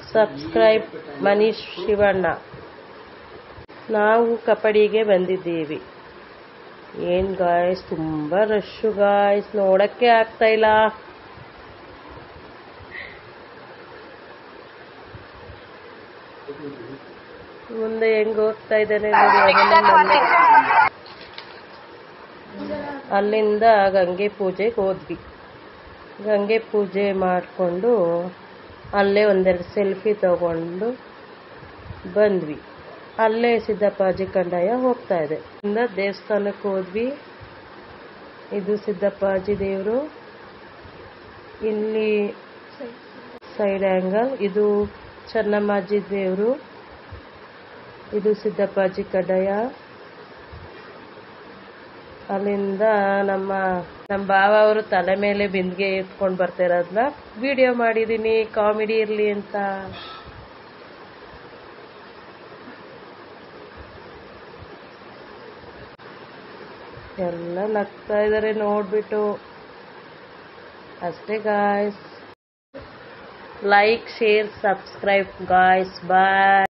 Subscribe Manish Shivanna. ನಾವು ಕಪಡಿಗೆ ಬಂದಿದ್ದೀವಿ. ಏನ್ ಗಾಯ್ಸ್, ತುಂಬಾ ರಶ್ಶು ಗಾಯ್ಸ್, ನೋಡಕ್ಕೆ ಆಗ್ತಾ ಇಲ್ಲ. ಮುಂದೆ ಹೆಂಗ್ ಹೋಗ್ತಾ ಇದ್ದಾನೆ ನೋಡಿ. ಅಲ್ಲಿಂದ ಗಂಗೆ ಪೂಜೆಗೆ ಹೋದ್ವಿ. ಗಂಗೆ ಪೂಜೆ ಮಾಡಿಕೊಂಡು ಅಲ್ಲೇ ಒಂದೆರಡು ಸೆಲ್ಫಿ ತಗೊಂಡು ಬಂದ್ವಿ. ಅಲ್ಲೇ ಸಿದ್ದಪ್ಪಾಜಿ ಕಂದಾಯ ಹೋಗ್ತಾ ಇದೆ. ದೇವಸ್ಥಾನಕ್ಕೆ ಹೋದ್ವಿ. ಇದು ಸಿದ್ದಪ್ಪಾಜಿ ದೇವರು. ಇಲ್ಲಿ ಸೈಡ್ ಆಂಗಲ್. ಇದು ಚೆನ್ನಮ್ಮಾಜಿ ದೇವರು. ಇದು ಸಿದ್ದಪ್ಪಾಜಿ ಕಡ್ಡಾಯ. ಅಲ್ಲಿಂದ ನಮ್ಮ ಭಾವ ಅವರು ತಲೆ ಮೇಲೆ ಬಿಂದಿಗೆ ಎತ್ಕೊಂಡು ಬರ್ತಿರೋದನ್ನ ವಿಡಿಯೋ ಮಾಡಿದ್ದೀನಿ, ಕಾಮಿಡಿ ಇರಲಿ ಅಂತ. ಎಲ್ಲ ನಗ್ತಾ ಇದ್ದಾರೆ ನೋಡ್ಬಿಟ್ಟು. ಅಷ್ಟೇ guys. Like, share, subscribe guys. ಬಾಯ್.